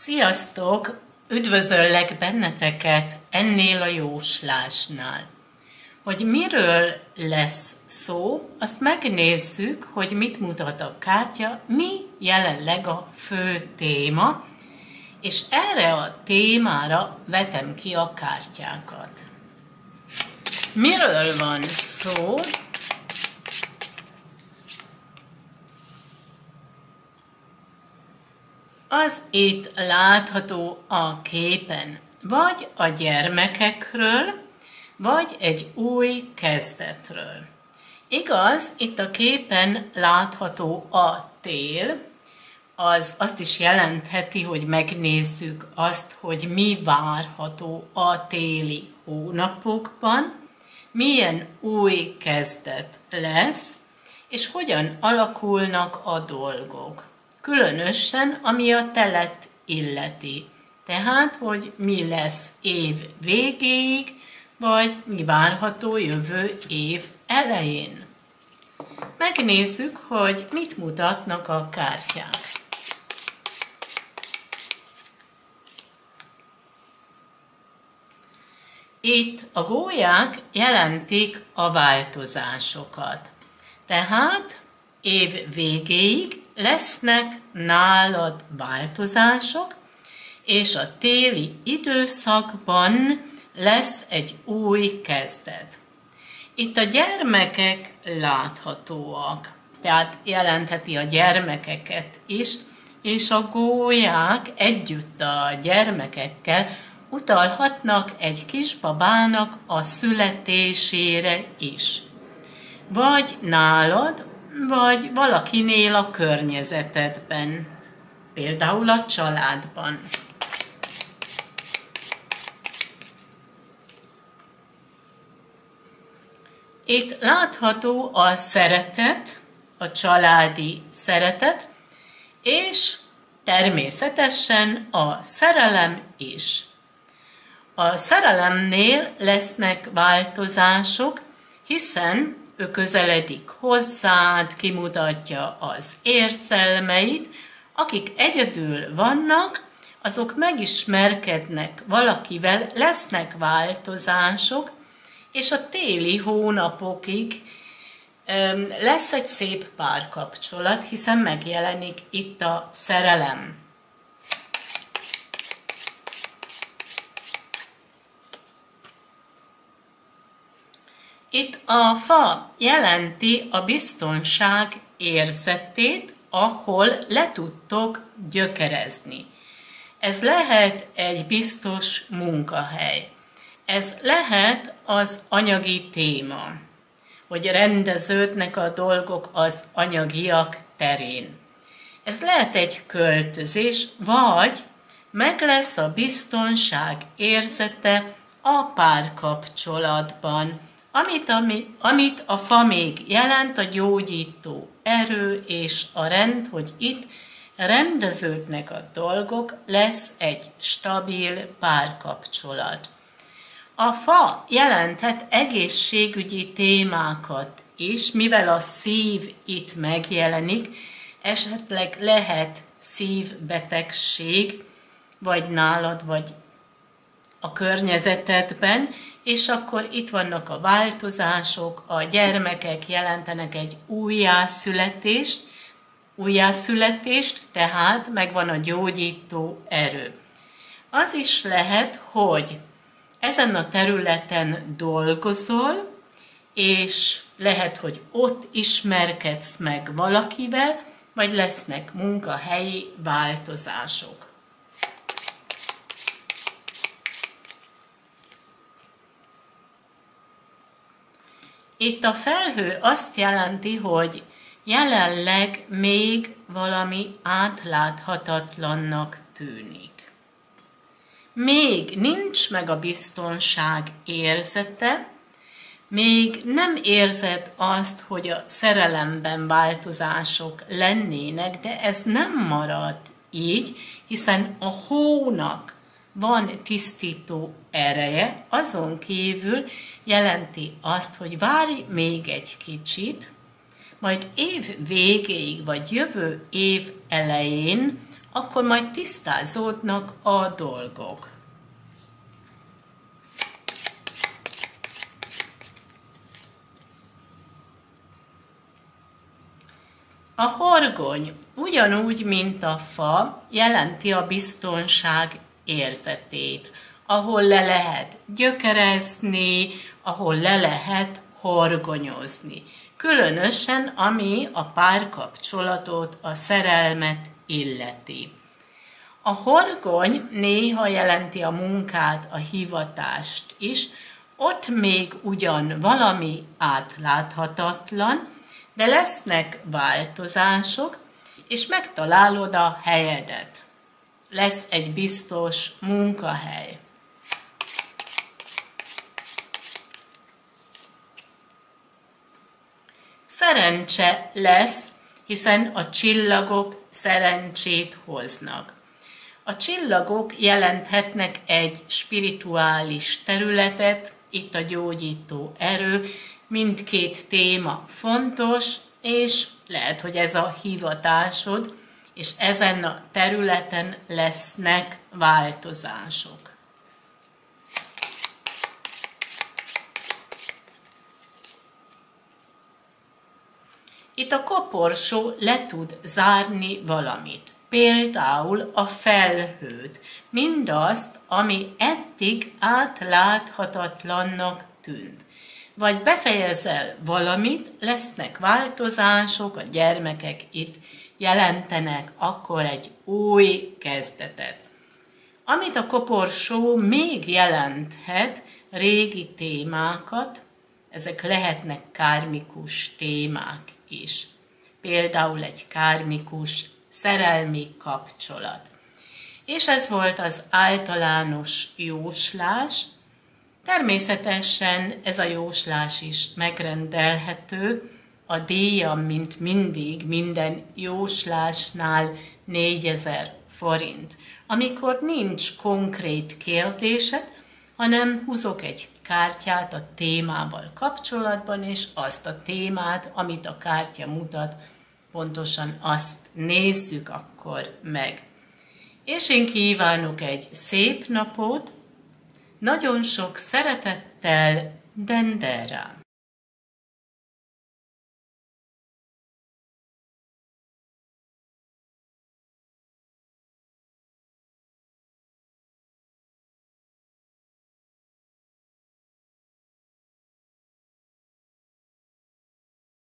Sziasztok! Üdvözöllek benneteket ennél a jóslásnál. Hogy miről lesz szó, azt megnézzük, hogy mit mutat a kártya, mi jelenleg a fő téma, és erre a témára vetem ki a kártyákat. Miről van szó? Az itt látható a képen, vagy a gyermekekről, vagy egy új kezdetről. Igaz, itt a képen látható a tél, az azt is jelentheti, hogy megnézzük azt, hogy mi várható a téli hónapokban, milyen új kezdet lesz, és hogyan alakulnak a dolgok. Különösen, ami a telet illeti. Tehát, hogy mi lesz év végéig, vagy mi várható jövő év elején. Megnézzük, hogy mit mutatnak a kártyák. Itt a gólyák jelentik a változásokat. Tehát év végéig lesznek nálad változások, és a téli időszakban lesz egy új kezdet. Itt a gyermekek láthatóak, tehát jelentheti a gyermekeket is, és a gólyák együtt a gyermekekkel utalhatnak egy kisbabának a születésére is. Vagy nálad, vagy valakinél a környezetedben, például a családban. Itt látható a szeretet, a családi szeretet, és természetesen a szerelem is. A szerelemnél lesznek változások, hiszen ő közeledik hozzád, kimutatja az érzelmeit, akik egyedül vannak, azok megismerkednek valakivel, lesznek változások, és a téli hónapokig lesz egy szép párkapcsolat, hiszen megjelenik itt a szerelem. Itt a fa jelenti a biztonság érzetét, ahol le tudtok gyökerezni. Ez lehet egy biztos munkahely. Ez lehet az anyagi téma, hogy rendeződnek a dolgok az anyagiak terén. Ez lehet egy költözés, vagy meg lesz a biztonság érzete a párkapcsolatban, amit a fa még jelent, a gyógyító erő és a rend, hogy itt rendeződnek a dolgok, lesz egy stabil párkapcsolat. A fa jelenthet egészségügyi témákat is, mivel a szív itt megjelenik, esetleg lehet szívbetegség, vagy nálad, vagy a környezetedben, és akkor itt vannak a változások, a gyermekek jelentenek egy újjászületést, tehát megvan a gyógyító erő. Az is lehet, hogy ezen a területen dolgozol, és lehet, hogy ott ismerkedsz meg valakivel, vagy lesznek munkahelyi változások. Itt a felhő azt jelenti, hogy jelenleg még valami átláthatatlannak tűnik. Még nincs meg a biztonság érzete, még nem érzed azt, hogy a szerelemben változások lennének, de ez nem marad így, hiszen a hónak van tisztító ereje, azon kívül jelenti azt, hogy várj még egy kicsit, majd év végéig vagy jövő év elején akkor majd tisztázódnak a dolgok. A horgony ugyanúgy, mint a fa, jelenti a biztonság érzetét, ahol le lehet gyökerezni, ahol le lehet horgonyozni. Különösen, ami a párkapcsolatot, a szerelmet illeti. A horgony néha jelenti a munkát, a hivatást is, ott még ugyan valami átláthatatlan, de lesznek változások, és megtalálod a helyedet. Lesz egy biztos munkahely. Szerencse lesz, hiszen a csillagok szerencsét hoznak. A csillagok jelenthetnek egy spirituális területet, itt a gyógyító erő, mindkét téma fontos, és lehet, hogy ez a hivatásod, és ezen a területen lesznek változások. Itt a koporsó le tud zárni valamit, például a felhőt, mindazt, ami eddig átláthatatlannak tűnt. Vagy befejezel valamit, lesznek változások, a gyermekek itt jelentenek akkor egy új kezdetet. Amit a koporsó még jelenthet, régi témákat, ezek lehetnek kármikus témák is. Például egy kármikus szerelmi kapcsolat. És ez volt az általános jóslás. Természetesen ez a jóslás is megrendelhető. A díjam, mint mindig, minden jóslásnál 4000 forint. Amikor nincs konkrét kérdésed, hanem húzok egy kártyát a témával kapcsolatban, és azt a témát, amit a kártya mutat, pontosan azt nézzük akkor meg. És én kívánok egy szép napot, nagyon sok szeretettel, Dendera!